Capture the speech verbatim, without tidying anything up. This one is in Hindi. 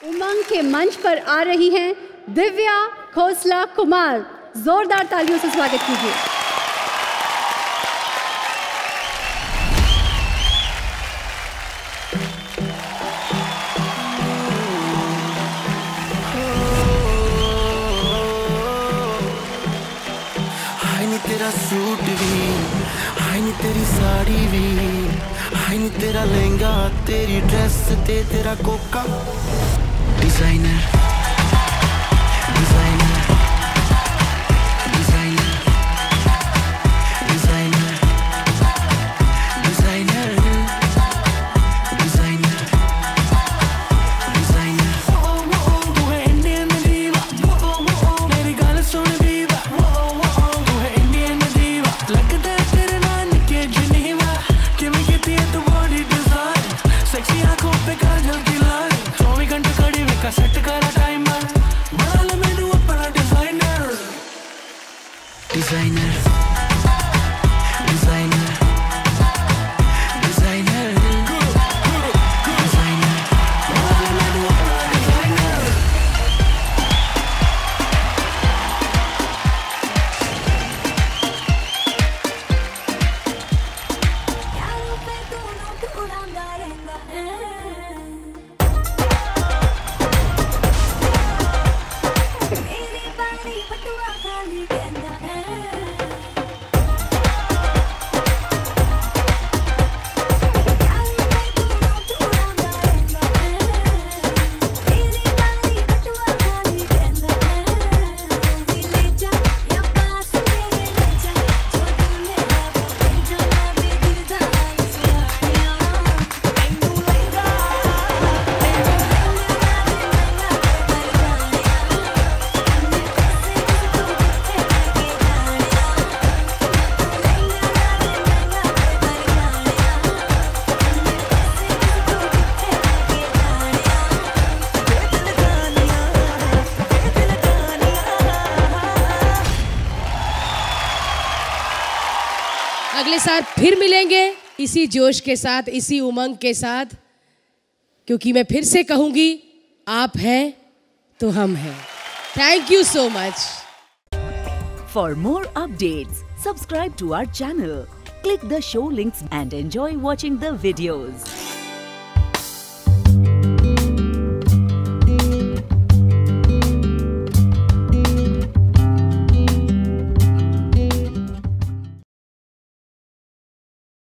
उमंग के मंच पर आ रही हैं दिव्या खोसला कुमार। जोरदार तालियों से स्वागत कीजिए। तेरा सूट भी हाय नी, तेरी साड़ी भी हाय नी, तेरा लहंगा, तेरी ड्रेस ते तेरा कोका designer designer designer designer designer designer designer तू है इंडियन दीवा, मेरी गाल सुन दीवा, तू है इंडियन दीवा, लगता है तेरे नाम के जनीवा, कि मैं कहती है तू बॉडी डिजाइन, सेक्सी आंखों पे काजल की लाइन, चौबीस घंटे खड़ी वे का सेट करा टाइमर, बना ले मैंने अपना designer designer designer designer designer, बना ले मैंने अपना डिजाइनर। यारों पे तू नोट उड़ाता रहता है, मेरी बाली बटुआ खाली कहता है, यारों पे तू नोट उड़ाता रहता है, मेरी बाली बटुआ खाली कहता है, ले जा या पास मेरे ले जा, जो तू मेरा वो जो मैं भी दिल दा सुहानिया, तैनू लगा अगले साल फिर मिलेंगे इसी जोश के साथ, इसी उमंग के साथ, क्योंकि मैं फिर से कहूंगी आप हैं तो हम हैं। Thank you so much. For more updates, subscribe to our channel, click the show links and enjoy watching the videos.